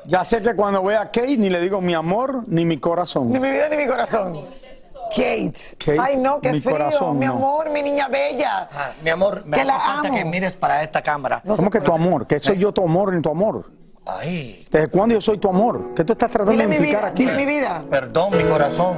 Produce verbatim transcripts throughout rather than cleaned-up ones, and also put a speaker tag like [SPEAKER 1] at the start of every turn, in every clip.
[SPEAKER 1] Ya sé que cuando vea a Kate ni le digo mi amor ni mi corazón.
[SPEAKER 2] Ni mi vida ni mi corazón. Kate.
[SPEAKER 1] Kate,
[SPEAKER 2] Ay, no, qué
[SPEAKER 1] mi
[SPEAKER 2] frío.
[SPEAKER 1] corazón,
[SPEAKER 2] mi
[SPEAKER 1] no.
[SPEAKER 2] amor, mi niña bella.
[SPEAKER 3] Ah, mi amor, me
[SPEAKER 2] Que
[SPEAKER 3] hace
[SPEAKER 2] la
[SPEAKER 3] falta
[SPEAKER 2] amo.
[SPEAKER 3] que mires para esta cámara.
[SPEAKER 2] No
[SPEAKER 1] ¿Cómo
[SPEAKER 2] sé
[SPEAKER 1] que tu amor? ¿Que soy yo tu amor ni tu amor?
[SPEAKER 3] Ay,
[SPEAKER 1] ¿Desde cuándo yo soy tu amor? ¿Qué tú estás tratando
[SPEAKER 2] Dile
[SPEAKER 1] de
[SPEAKER 2] mi
[SPEAKER 1] implicar
[SPEAKER 2] vida,
[SPEAKER 1] aquí?
[SPEAKER 2] dile mi vida.
[SPEAKER 3] perdón, mi corazón.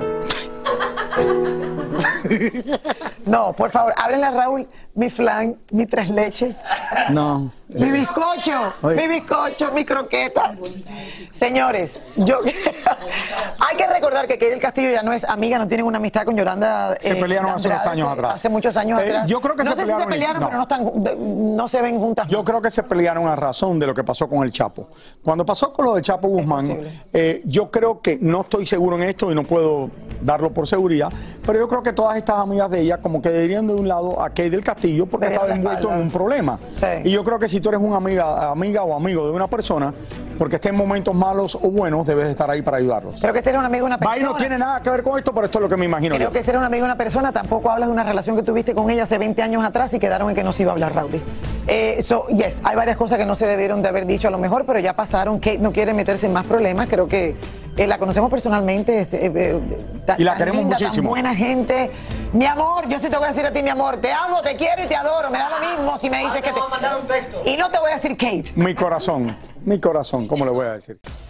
[SPEAKER 2] No, por favor, ábrenle a Raúl mi flan, mi tres leches,
[SPEAKER 1] No.
[SPEAKER 2] mi bizcocho,
[SPEAKER 1] Oye.
[SPEAKER 2] mi bizcocho, mi croqueta. Señores, yo hay que recordar que Kate del Castillo ya no es amiga, no tienen una amistad con Yolanda.
[SPEAKER 1] Se
[SPEAKER 2] eh,
[SPEAKER 1] pelearon hace
[SPEAKER 2] Andrade,
[SPEAKER 1] unos años
[SPEAKER 2] hace-
[SPEAKER 1] atrás.
[SPEAKER 2] Hace muchos años
[SPEAKER 1] Eh,
[SPEAKER 2] atrás.
[SPEAKER 1] yo creo que
[SPEAKER 2] no
[SPEAKER 1] se
[SPEAKER 2] sé
[SPEAKER 1] pelearon
[SPEAKER 2] si se
[SPEAKER 1] y-
[SPEAKER 2] pelearon,
[SPEAKER 1] no.
[SPEAKER 2] pero no, están, no se ven juntas.
[SPEAKER 1] Yo creo que se pelearon a razón de lo que pasó con el Chapo. Cuando pasó con lo del Chapo Guzmán,
[SPEAKER 2] posible.
[SPEAKER 1] eh, yo creo que, no estoy seguro en esto y no puedo darlo por seguridad, pero yo creo que todas estas amigas de ella como que dirían de un lado a Kate del Castillo porque
[SPEAKER 2] Le dieron
[SPEAKER 1] estaba
[SPEAKER 2] la
[SPEAKER 1] envuelto en
[SPEAKER 2] espalda.
[SPEAKER 1] un problema.
[SPEAKER 2] Sí.
[SPEAKER 1] Y yo creo que si tú eres una amiga, amiga o amigo de una persona, porque esté en momentos malos o buenos, debes estar ahí para ayudarlos.
[SPEAKER 2] Creo que ser un amigo de una persona.
[SPEAKER 1] Bye no tiene nada que ver con esto, pero esto es lo que me imagino
[SPEAKER 2] Creo
[SPEAKER 1] yo.
[SPEAKER 2] que ser un amigo de una persona, tampoco hablas de una relación que tuviste con ella hace veinte años atrás y quedaron en que no se iba a hablar, Rowdy. Eh, so, yes, hay varias cosas que no se debieron de haber dicho a lo mejor, pero ya pasaron. Kate no quiere meterse en más problemas. Creo que eh, la conocemos personalmente. Es, eh, eh, tan-
[SPEAKER 1] Y la
[SPEAKER 2] tan
[SPEAKER 1] queremos
[SPEAKER 2] linda,
[SPEAKER 1] muchísimo.
[SPEAKER 2] Tan buena gente. Mi amor, yo sí te voy a decir a ti, mi amor, te amo, te quiero y te adoro. Me da lo mismo si me dices
[SPEAKER 3] Ah, te
[SPEAKER 2] que te...
[SPEAKER 3] voy a mandar un texto.
[SPEAKER 2] Y no te voy a decir Kate.
[SPEAKER 1] Mi corazón, mi corazón, ¿cómo le voy a decir?